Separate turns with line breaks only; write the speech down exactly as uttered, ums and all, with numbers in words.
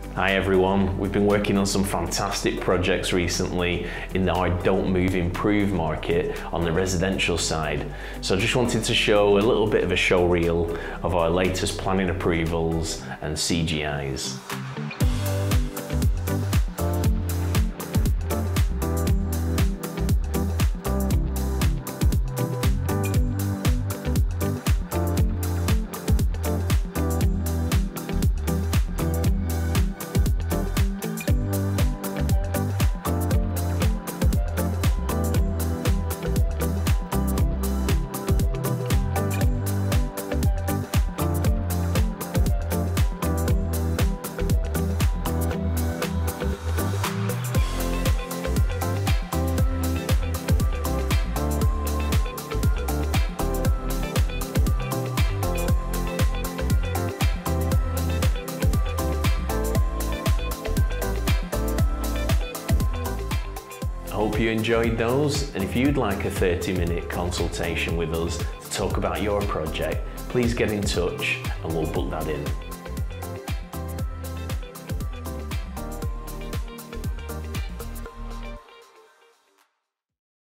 Hi everyone, we've been working on some fantastic projects recently in our don't move improve market on the residential side. So I just wanted to show a little bit of a show reel of our latest planning approvals and C G Is. I hope you enjoyed those, and if you'd like a thirty minute consultation with us to talk about your project, please get in touch and we'll book that in.